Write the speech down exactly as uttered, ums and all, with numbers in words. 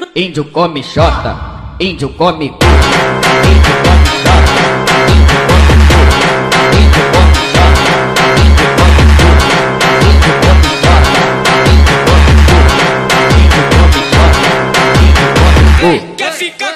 Índio come xota, índio come cu. Índio come xota, índio come cu. Índio come xota, índio come cu. Índio come xota, índio come cu. Índio come xota, índio come cu. Quer ficar